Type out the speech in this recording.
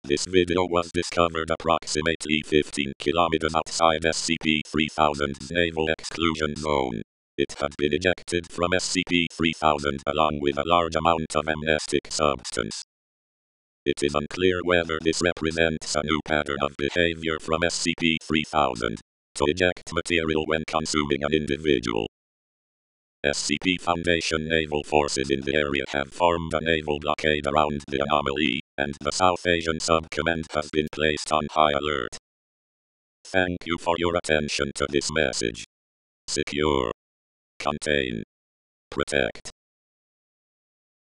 This video was discovered approximately 15 kilometers outside SCP-3000's naval exclusion zone. It had been ejected from SCP-3000 along with a large amount of amnestic substance. It is unclear whether this represents a new pattern of behavior from SCP-3000 to eject material when consuming an individual. SCP Foundation naval forces in the area have formed a naval blockade around the anomaly, and the South Asian Sub-Command has been placed on high alert. Thank you for your attention to this message. Secure, contain, protect.